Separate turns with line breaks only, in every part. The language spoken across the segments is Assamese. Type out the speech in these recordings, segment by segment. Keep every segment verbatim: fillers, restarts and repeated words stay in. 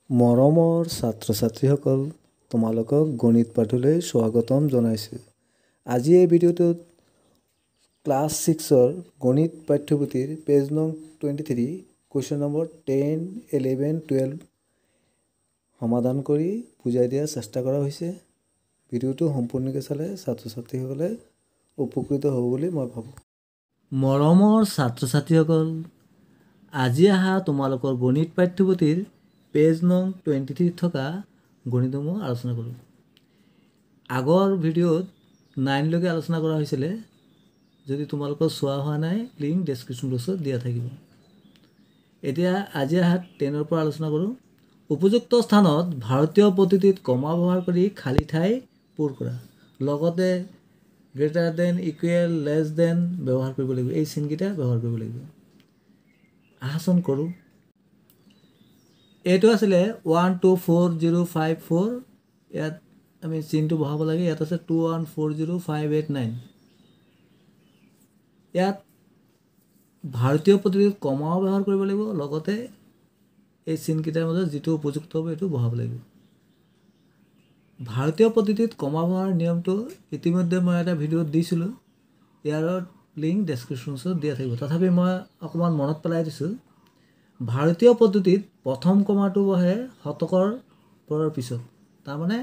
মৰমৰ ছাত্ৰ ছাত্ৰীসকল, তোমালোকক গণিত পাঠলৈ স্বাগতম জনাইছোঁ। আজি এই ভিডিঅ'টোত ক্লাছ ছিক্সৰ গণিত পাঠ্যপুথিৰ পেজ নং twenty three question number ten eleven twelve সমাধান কৰি বুজাই দিয়াৰ চেষ্টা কৰা হৈছে। ভিডিঅ'টো সম্পূৰ্ণকৈ চালে ছাত্ৰ ছাত্ৰীসকলে উপকৃত হ'ব বুলি মই ভাবোঁ।
মৰমৰ ছাত্ৰ ছাত্ৰীসকল, আজি অহা তোমালোকৰ গণিত পাঠ্যপুথিৰ পেজ নং টুৱেণ্টি থ্ৰীত থকা গণিতসমূহ আলোচনা কৰোঁ। আগৰ ভিডিঅ'ত নাইনলৈকে আলোচনা কৰা হৈছিলে। যদি তোমালোকৰ চোৱা হোৱা নাই, লিংক ডেছক্ৰিপশ্যন বক্সত দিয়া থাকিব। এতিয়া আজি অহা টেনৰ পৰা আলোচনা কৰোঁ। উপযুক্ত স্থানত ভাৰতীয় পদ্ধতিত কমা ব্যৱহাৰ কৰি খালী ঠাই পূৰ কৰা, লগতে greater than, equal, less than ব্যৱহাৰ কৰিব লাগিব। এই চিনকেইটা ব্যৱহাৰ কৰিব লাগিব। আহাচোন কৰোঁ। এইটো আছিলে one two four zero' five four. ইয়াত আমি চিনটো বহাব লাগে। ইয়াত আছে two one four zero' five eight nine. ইয়াত ভাৰতীয় পদ্ধতিত কমাও ব্যৱহাৰ কৰিব লাগিব, লগতে এই চিনকেইটাৰ মাজত যিটো উপযুক্ত হ'ব এইটো বহাব লাগিব। ভাৰতীয় পদ্ধতিত কমা ব্যৱহাৰ নিয়মটো ইতিমধ্যে মই এটা ভিডিঅ'ত দিছিলোঁ। ইয়াৰ লিংক ডেছক্ৰিপশ্যনত দিয়া থাকিব। তথাপি মই অকণমান মনত পেলাই দিছোঁ। ভাৰতীয় পদ্ধতিত প্ৰথম কমাটো বহে শতকৰ পৰৰ পিছত। তাৰমানে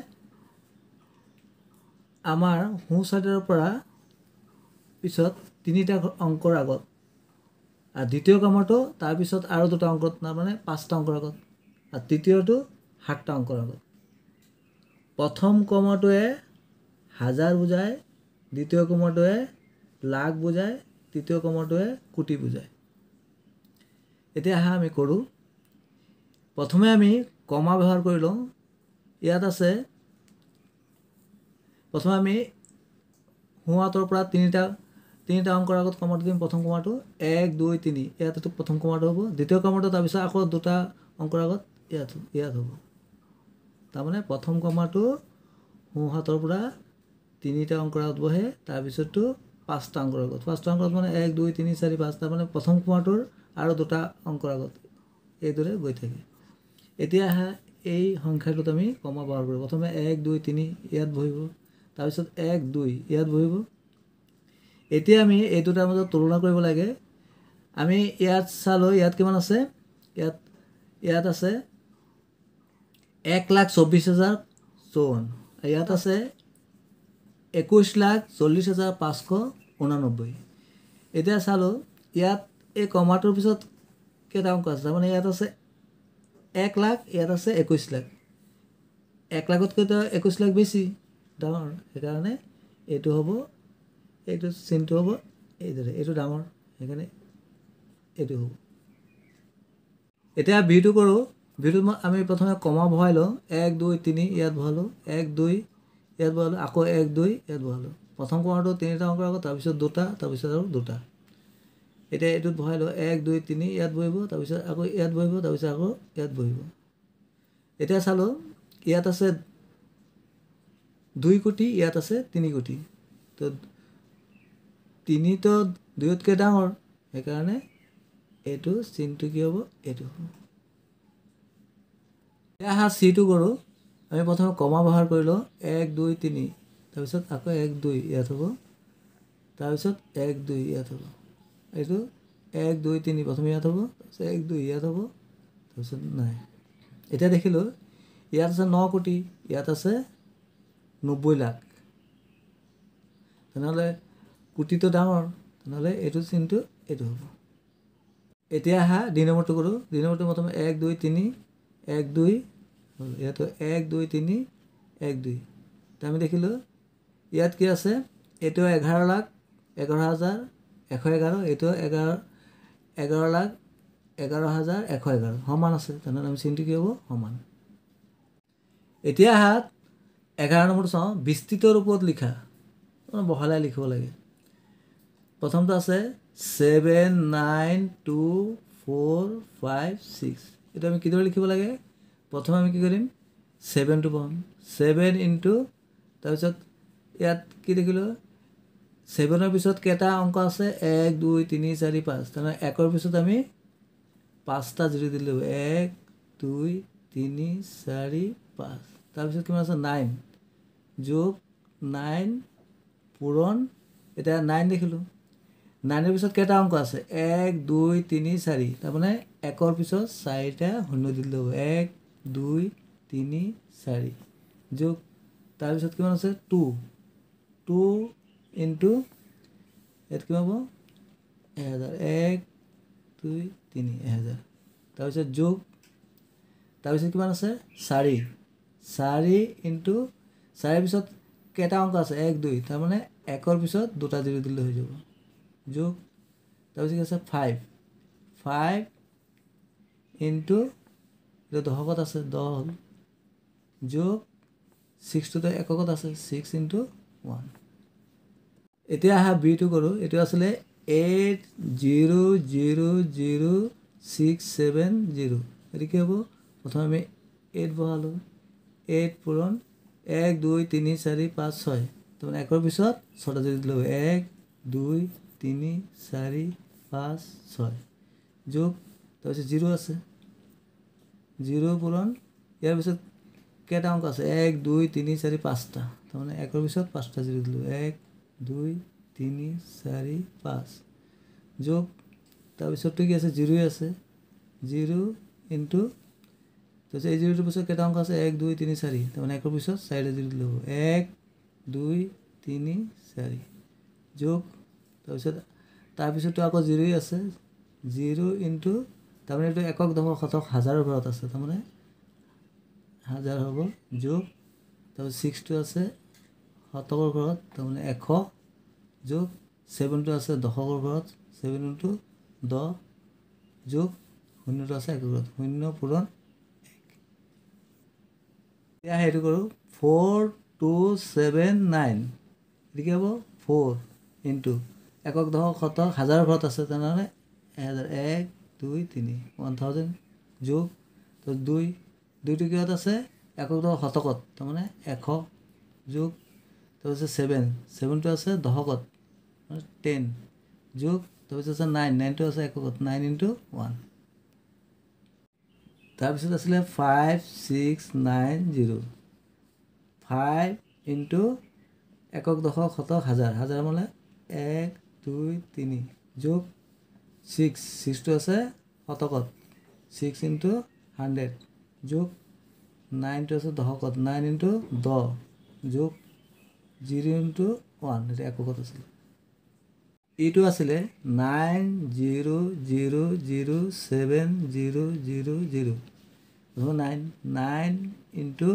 আমাৰ সোঁ চাইডৰ পৰা পিছত তিনিটা অংকৰ আগত, আৰু দ্বিতীয় কমাটো তাৰপিছত আৰু দুটা অংকত, তাৰমানে পাঁচটা অংকৰ আগত, আৰু তৃতীয়টো সাতটা অংকৰ আগত। প্ৰথম কমাটোৱে হাজাৰ বুজায়, দ্বিতীয় কমাটোৱে লাখ বুজায়, তৃতীয় কমাটোৱে কোটি বুজায়। এতিয়া আহা আমি কৰোঁ। প্ৰথমে আমি কমা ব্যৱহাৰ কৰি লওঁ। ইয়াত আছে, প্ৰথমে আমি সোঁ হাতৰ পৰা তিনিটা তিনিটা অংকৰ আগত কমাটো দিম। প্ৰথম কমাটো এক দুই তিনি, ইয়াত এইটো প্ৰথম কমাটো হ'ব। দ্বিতীয় কমাটো তাৰপিছত আকৌ দুটা অংকৰ আগত ইয়াত ইয়াত হ'ব। তাৰমানে প্ৰথম কমাটো সোঁ হাতৰ পৰা তিনিটা অংকৰ আগত বহে, তাৰপিছতটো পাঁচটা অংকৰ আগত। পাঁচটা অংকৰ আগত মানে এক দুই তিনি চাৰি পাঁচ, তাৰমানে প্ৰথম কমাটোৰ আৰু দুটা অংকৰ আগত এইদৰে গৈ থাকে। এতিয়া আহা এই সংখ্যাটোত আমি কমা ব্যৱহাৰ কৰোঁ। প্ৰথমে এক দুই তিনি ইয়াত বহিব, তাৰপিছত এক দুই ইয়াত বহিব। এতিয়া আমি এই দুটাৰ মাজত তুলনা কৰিব লাগে। আমি ইয়াত চালোঁ, ইয়াত কিমান আছে? ইয়াত ইয়াত আছে এক লাখ চৌব্বিছ হাজাৰ চৌৱন্ন। ইয়াত আছে একৈছ লাখ চল্লিছ হাজাৰ পাঁচশ ঊনানব্বৈ। এতিয়া চালোঁ, ইয়াত এই কমাটোৰ পিছত কেইটা অংক আছে? তাৰমানে ইয়াত আছে এক লাখ, ইয়াত আছে একৈছ লাখ। এক লাখতকৈতো একৈছ লাখ বেছি ডাঙৰ, সেইকাৰণে এইটো হ'ব, এইটো চিনটো হ'ব এইদৰে, এইটো ডাঙৰ, সেইকাৰণে এইটো হ'ব। এতিয়া ভিটো কৰোঁ। ভিটোত আমি প্ৰথমে কমা বহাই লওঁ। এক দুই তিনি ইয়াত বহালোঁ, এক দুই ইয়াত বহালোঁ, আকৌ এক দুই ইয়াত বহালোঁ। প্ৰথম কমাটো তিনিটা অংকৰ আগত, তাৰপিছত দুটা, তাৰপিছত আৰু দুটা। এতিয়া এইটোত বহাই লওঁ, এক দুই তিনি ইয়াত বহিব, তাৰপিছত আকৌ ইয়াত বহিব, তাৰপিছত আকৌ ইয়াত বহিব। এতিয়া চালোঁ, ইয়াত আছে দুই কোটি, ইয়াত আছে তিনি কোটি। তো তিনিটো দুইতকৈ ডাঙৰ, সেইকাৰণে এইটো চিনটো কি হ'ব? এইটো হ'ব। এতিয়া আহা চিটো কৰোঁ। আমি প্ৰথমে কমা ব্যৱহাৰ কৰি লওঁ। এক দুই তিনি, তাৰপিছত আকৌ এক দুই ইয়াত হ'ব, তাৰপিছত এক দুই ইয়াত হ'ব। এইটো এক দুই তিনি প্ৰথমে ইয়াত হ'ব, তাৰপিছত এক দুই ইয়াত হ'ব, তাৰপিছত নাই। এতিয়া দেখিলোঁ, ইয়াত আছে ন কোটি, ইয়াত আছে নব্বৈ লাখ। তেনেহ'লে কোটিটো ডাঙৰ, তেনেহ'লে এইটো চিনটো এইটো হ'ব। এতিয়া আহা দুই নম্বৰটো কৰোঁ। দুই নম্বৰটো প্ৰথমে এক দুই তিনি, এক দুই, ইয়াতো এক দুই তিনি, এক দুই। এতিয়া আমি দেখিলোঁ, ইয়াত কি আছে? এইটো এঘাৰ লাখ এঘাৰ হাজাৰ এশ এঘাৰ, এইটো এঘাৰ এঘাৰ লাখ এঘাৰ হাজাৰ এশ এঘাৰ, সমান আছে। তেনেহ'লে আমি চিনটো কি হ'ব? সমান। এতিয়া আহা এঘাৰ নম্বৰটো চাওঁ। বিস্তৃত ৰূপত লিখা, বহলাই লিখিব লাগে। প্ৰথমটো আছে seven nine two four five six. এইটো আমি কিদৰে লিখিব লাগে? প্ৰথমে আমি কি কৰিম? ছেভেনটো পাম, ছেভেন ইনটু, তাৰপিছত ইয়াত কি দেখিলোঁ? ছেভেনৰ পিছত কেইটা অংক আছে? এক দুই তিনি চাৰি পাঁচ। তাৰমানে একৰ পিছত আমি পাঁচটা জিৰ' দিলোঁ, এক দুই তিনি চাৰি পাঁচ তাৰপিছত কিমান আছে নাইন যোগ নাইন পূৰণ এতিয়া নাইন দেখিলোঁ নাইনৰ পিছত কেইটা অংক আছে এক দুই তিনি চাৰি তাৰমানে একৰ পিছত চাৰিটা শূন্য দিলে হ'ব এক দুই তিনি চাৰি যোগ তাৰপিছত কিমান আছে টু টু ইনটু ইয়াত কিমান হ'ব এহেজাৰ এক দুই তিনি এহেজাৰ তাৰপিছত যোগ তাৰপিছত কিমান আছে চাৰি চাৰি ইনটু চাৰিৰ পিছত কেইটা অংক আছে এক দুই তাৰমানে একৰ পিছত দুটা জিৰ' দিলে হৈ যাব যোগ তাৰপিছত কি আছে ফাইভ ফাইভ ইনটু এইটো দশকত আছে দহ হ'ল যোগ ছিক্সটোতে এককত আছে ছিক্স ইনটু ওৱান এতিয়া আহা বিটো কৰোঁ এইটো আছিলে eight zero' zero' zero' six seven zero' এইটো কি হ'ব প্ৰথমে আমি এইট বহালোঁ এইট পূৰণ এক দুই তিনি চাৰি পাঁচ ছয় তাৰমানে একৰ পিছত ছটা যদি দিলোঁ এক দুই তিনি চাৰি পাঁচ ছয় যোগ তাৰপিছত জিৰ' আছে জিৰ' পূৰণ ইয়াৰ পিছত কেইটা অংক আছে এক দুই তিনি চাৰি পাঁচটা তাৰমানে একৰ পিছত পাঁচটা জিৰ' দিলোঁ এক দুই তিনি চাৰি পাঁচ যোগ তাৰপিছতটো কি আছে জিৰ'ই আছে জিৰ' ইনটু তাৰপিছত এই জিৰ'টোৰ পিছত কেইটা অংক আছে এক দুই তিনি চাৰি তাৰমানে একৰ পিছত চাৰিটা জিৰ' দিলোঁ এক দুই তিনি চাৰি যোগ তাৰপিছত তাৰপিছতটো আকৌ জিৰ'ই আছে জিৰ' ইনটু তাৰমানে এইটো একক দশক শতক হাজাৰৰ ঘৰত আছে তাৰমানে হাজাৰ হ'ব যোগ তাৰপিছত ছিক্সটো আছে শতকৰ ঘৰত তাৰমানে এশ যোগ ছেভেনটো আছে দশকৰ ঘৰত ছেভেন ইনটু দহ যোগ শূন্যটো আছে একৰ ঘৰত শূন্য পূৰণ এতিয়া সেইটো কৰোঁ ফ'ৰ টু ছেভেন নাইন এইটো কি হ'ব ফ'ৰ ইনটু একক দশক শতক হাজাৰৰ ঘৰত আছে তেনেহ'লে এহেজাৰ এক দুই তিনি ওৱান থাউজেণ্ড যোগ তাৰপিছত দুই দুইটো কিহত আছে একক দশক শতকত তাৰমানে এশ যোগ তাৰপিছত ছেভেন ছেভেনটো আছে দশকত টেন যোগ তাৰপিছত আছে নাইন নাইনটো আছে এককত নাইন ইনটু ওৱান তাৰপিছত আছিলে five six nine zero' five into একক দশক শতক হাজাৰ হাজাৰ মানে এক দুই তিনি যোগ ছিক্স ছিক্সটো আছে শতকত ছিক্স ইনটু হাণ্ড্ৰেড যোগ নাইনটো আছে দশকত নাইন ইনটু দহ যোগ জিৰ' ইনটু ওৱান এতিয়া এককত আছিলে এইটো আছিলে nine zero' zero' zero' seven zero' zero' zero' nine nine into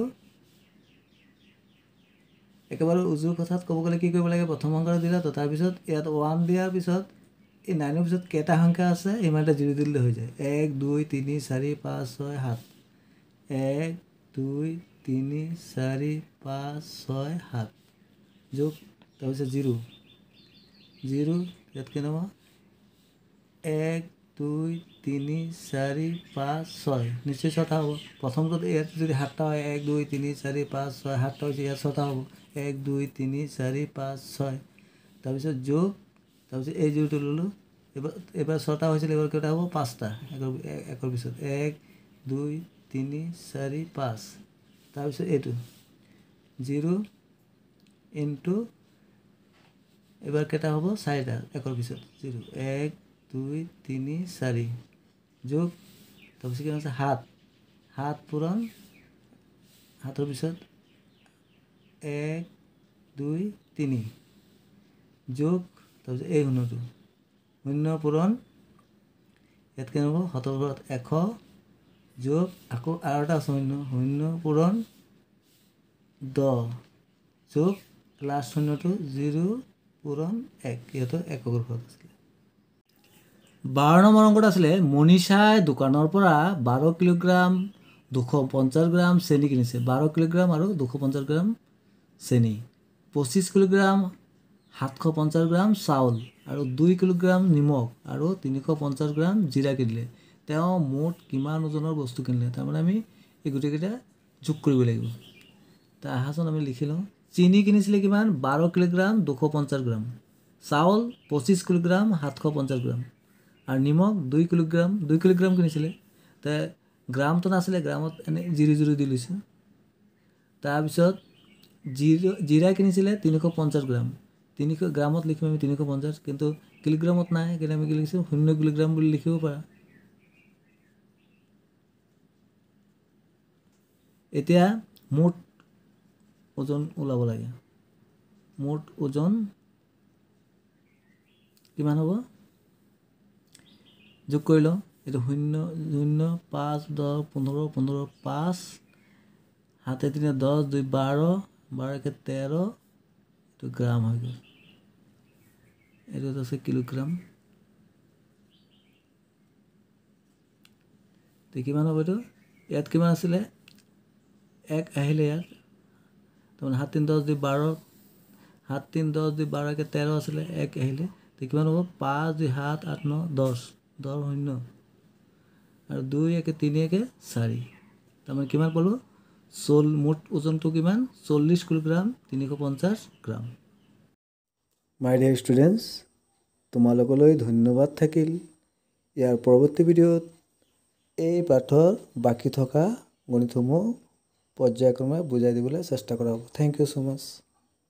একেবাৰে উজুৰ কথাত ক'ব গ'লে কি কৰিব লাগে প্ৰথম অংকটো দিলা তো তাৰপিছত ইয়াত ওৱান দিয়াৰ পিছত এই নাইনৰ পিছত কেইটা সংখ্যা আছে ইমানটা জিৰ' দিলে হৈ যায় এক দুই তিনি চাৰি পাঁচ ছয় সাত এক দুই তিনি চাৰি পাঁচ ছয় সাত যোগ তাৰপিছত জিৰ' জিৰ' ইয়াত কেনে হ'ব এক দুই তিনি চাৰি পাঁচ ছয় নিশ্চয় ছটা হ'ব প্ৰথমটোত ইয়াত যদি সাতটা হয় এক দুই তিনি চাৰি পাঁচ ছয় সাতটা হৈছে ইয়াত ছটা হ'ব এক দুই তিনি চাৰি পাঁচ ছয় তাৰপিছত যোগ তাৰপিছত এই জিৰ'টো ল'লোঁ এবাৰ এবাৰ ছটা হৈছিল এবাৰ কেইটা হ'ব পাঁচটা একৰ একৰ পিছত এক দুই তিনি চাৰি পাঁচ তাৰপিছত এইটো জিৰ' ইনটু এবাৰ কেইটা হ'ব চাৰিটা একৰ পিছত জিৰ' এক দুই তিনি চাৰি যোগ তাৰপিছত কিমান আছে সাত সাত পূৰণ সাতৰ পিছত এক দুই তিনি যোগ তাৰপিছত এই শূন্যটো শূন্য পূৰণ ইয়াত কেনে হ'ব শতৰ ঘৰত এশ যোগ আকৌ আৰু এটা আছে শূন্য শূন্য পূৰণ দহ যোগ লাষ্ট শূন্যটো জিৰ' পূৰণ এক ইহঁতৰ একৰ ঘৰত আছিলে বাৰ নম্বৰ অংকত আছিলে মনীষাই দোকানৰ পৰা বাৰ কিলোগ্ৰাম দুশ পঞ্চাছ গ্ৰাম চেনি কিনিছে বাৰ কিলোগ্ৰাম আৰু দুশ পঞ্চাছ গ্ৰাম চেনি পঁচিছ কিলোগ্ৰাম সাতশ পঞ্চাছ গ্ৰাম চাউল আৰু দুই কিলোগ্ৰাম নিমখ আৰু তিনিশ পঞ্চাছ গ্ৰাম জিৰা কিনিলে তেওঁ মুঠ কিমান ওজনৰ বস্তু কিনিলে তাৰমানে আমি এই গোটেইকেইটা যোগ কৰিব লাগিব তাৰ আহাচোন আমি লিখি লওঁ চেনি কিনিছিলে কিমান বাৰ কিলোগ্ৰাম দুশ পঞ্চাছ গ্ৰাম চাউল পঁচিছ কিলোগ্ৰাম সাতশ পঞ্চাছ গ্ৰাম আৰু নিমখ দুই কিলোগ্ৰাম দুই কিলোগ্ৰাম কিনিছিলে তে গ্ৰামটো নাছিলে, গ্ৰামত এনে জিৰ' জিৰ' দি লৈছোঁ। তাৰপিছত জিৰ' জিৰাই কিনিছিলে তিনিশ পঞ্চাছ গ্ৰাম, তিনিশ গ্ৰামত লিখিম আমি তিনিশ পঞ্চাছ, কিন্তু কিলোগ্ৰামত নাই, কিন্তু আমি কি লিখিছোঁ শূন্য কিলোগ্ৰাম বুলি লিখিব পাৰা। এতিয়া মুঠ ওজন ওলাব লাগে। মুঠ ওজন কিমান হ'ব যোগ কৰি লওঁ। এইটো শূন্য শূন্য পাঁচ দহ পোন্ধৰ পোন্ধৰ পাঁচ সাতে তিনি দহ দুই বাৰ বাৰ একে তেৰ, এইটো গ্ৰাম হৈ গ'ল। এইটো আছে কিলোগ্ৰাম। কিমান হ'ব এইটো? ইয়াত কিমান আছিলে? এক আহিলে ইয়াত, তাৰমানে সাত তিনি দহ দুই বাৰ, সাত তিনি দহ দুই বাৰ একে তেৰ আছিলে, এক আহিলে, কিমান হ'ব? পাঁচ দুই সাত আঠ ন দহ, দহ শূন্য আৰু দুই একে তিনি একে চাৰি, তাৰমানে কিমান পালোঁ? চল মুঠ ওজনটো কিমান? চল্লিছ কিলোগ্ৰাম তিনিশ পঞ্চাছ গ্ৰাম।
মাই ডিয়াৰ ষ্টুডেণ্টছ, তোমালোকলৈ ধন্যবাদ থাকিল। ইয়াৰ পৰৱৰ্তী ভিডিঅ'ত এই পাঠৰ বাকী থকা গণিতসমূহ পৰ্যায়ক্ৰমে বুজাই দিবলৈ চেষ্টা কৰা হ'ব। Thank you so' much.